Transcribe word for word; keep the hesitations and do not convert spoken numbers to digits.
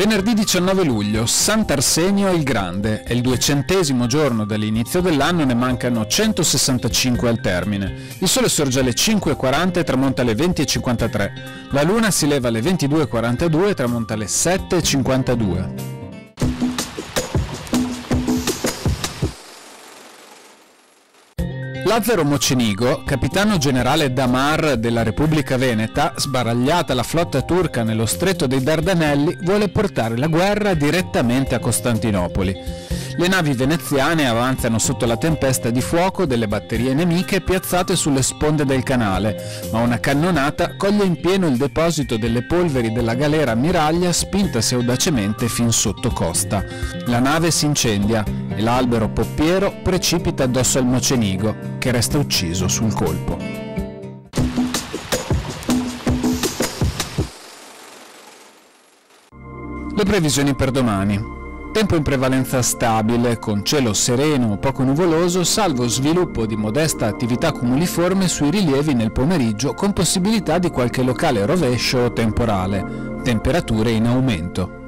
Venerdì diciannove luglio, Sant'Arsenio il Grande, è il duecentesimo giorno dall'inizio dell'anno, ne mancano centosessantacinque al termine. Il sole sorge alle cinque e quaranta e tramonta alle venti e cinquantatré. La luna si leva alle ventidue e quarantadue e tramonta alle sette e cinquantadue. Lazzaro Mocenigo, capitano generale d'Amar della Repubblica Veneta, sbaragliata la flotta turca nello stretto dei Dardanelli, vuole portare la guerra direttamente a Costantinopoli. Le navi veneziane avanzano sotto la tempesta di fuoco delle batterie nemiche piazzate sulle sponde del canale, ma una cannonata coglie in pieno il deposito delle polveri della galera ammiraglia spintasi audacemente fin sotto costa. La nave si incendia e l'albero poppiero precipita addosso al Mocenigo, che resta ucciso sul colpo. Le previsioni per domani. Tempo in prevalenza stabile, con cielo sereno o poco nuvoloso, salvo sviluppo di modesta attività cumuliforme sui rilievi nel pomeriggio, con possibilità di qualche locale rovescio o temporale. Temperature in aumento.